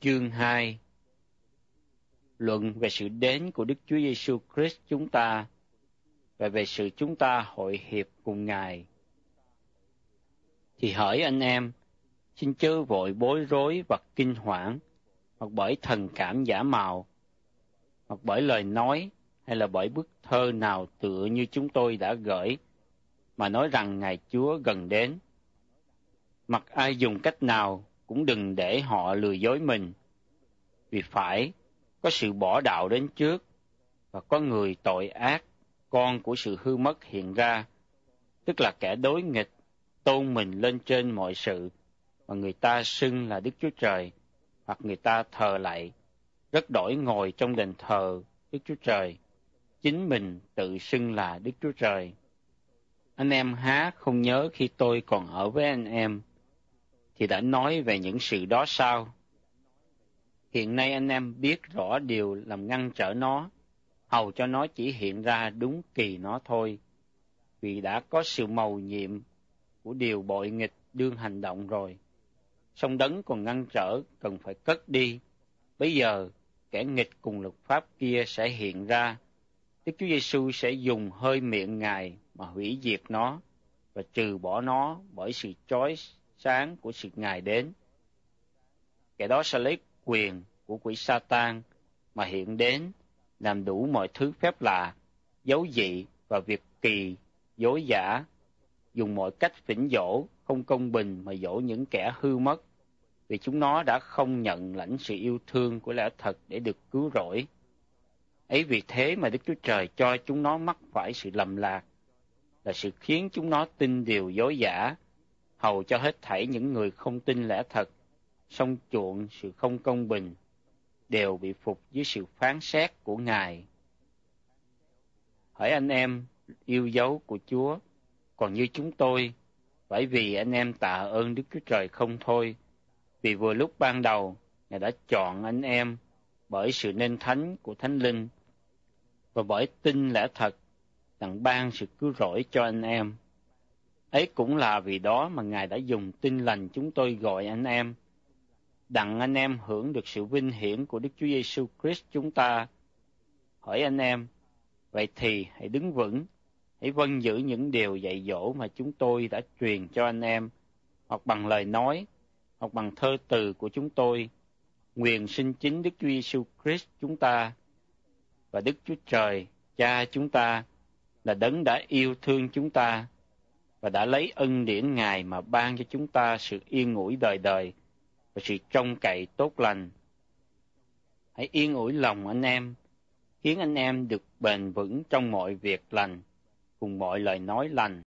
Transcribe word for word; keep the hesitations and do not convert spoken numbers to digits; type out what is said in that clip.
Chương hai. Luận về sự đến của Đức Chúa Giêsu Christ chúng ta và về sự chúng ta hội hiệp cùng Ngài. Thì hỡi anh em, xin chớ vội bối rối và kinh hoảng, hoặc bởi thần cảm giả mạo, hoặc bởi lời nói hay là bởi bức thơ nào tựa như chúng tôi đã gửi, mà nói rằng Ngài Chúa gần đến. Mặc ai dùng cách nào cũng đừng để họ lừa dối mình, vì phải có sự bỏ đạo đến trước, và có người tội ác, con của sự hư mất hiện ra, tức là kẻ đối nghịch, tôn mình lên trên mọi sự, mà người ta xưng là Đức Chúa Trời, hoặc người ta thờ lạy, rất đổi ngồi trong đền thờ Đức Chúa Trời, chính mình tự xưng là Đức Chúa Trời. Anh em há không nhớ khi tôi còn ở với anh em, thì đã nói về những sự đó sao? Hiện nay anh em biết rõ điều làm ngăn trở nó, hầu cho nó chỉ hiện ra đúng kỳ nó thôi, vì đã có sự mầu nhiệm của điều bội nghịch đương hành động rồi. Song đấng còn ngăn trở cần phải cất đi. Bây giờ kẻ nghịch cùng luật pháp kia sẽ hiện ra. Đức Chúa Giêsu sẽ dùng hơi miệng Ngài mà hủy diệt nó và trừ bỏ nó bởi sự chói sáng của sự Ngài đến. Kẻ đó sẽ lấy quyền của quỷ Sa-tan mà hiện đến, làm đủ mọi thứ phép lạ, dấu dị và việc kỳ, dối giả, dùng mọi cách phỉnh dỗ, không công bình mà dỗ những kẻ hư mất, vì chúng nó đã không nhận lãnh sự yêu thương của lẽ thật để được cứu rỗi. Ấy vì thế mà Đức Chúa Trời cho chúng nó mắc phải sự lầm lạc, là sự khiến chúng nó tin điều dối giả, hầu cho hết thảy những người không tin lẽ thật, song chuộng sự không công bình, đều bị phục dưới sự phán xét của Ngài. Hỡi anh em yêu dấu của Chúa, còn như chúng tôi, bởi vì anh em tạ ơn Đức Chúa Trời không thôi, vì vừa lúc ban đầu Ngài đã chọn anh em bởi sự nên thánh của Thánh Linh và bởi tin lẽ thật, đặng ban sự cứu rỗi cho anh em. Ấy cũng là vì đó mà Ngài đã dùng tin lành chúng tôi gọi anh em, đặng anh em hưởng được sự vinh hiển của Đức Chúa Giêsu Christ chúng ta. Hỏi anh em, vậy thì hãy đứng vững, hãy vâng giữ những điều dạy dỗ mà chúng tôi đã truyền cho anh em, hoặc bằng lời nói, hoặc bằng thơ từ của chúng tôi. Nguyện xin chính Đức Chúa Giêsu Christ chúng ta và Đức Chúa Trời, Cha chúng ta, là đấng đã yêu thương chúng ta và đã lấy ân điển Ngài mà ban cho chúng ta sự yên ủi đời đời và sự trông cậy tốt lành. Hãy yên ủi lòng anh em, khiến anh em được bền vững trong mọi việc lành, cùng mọi lời nói lành.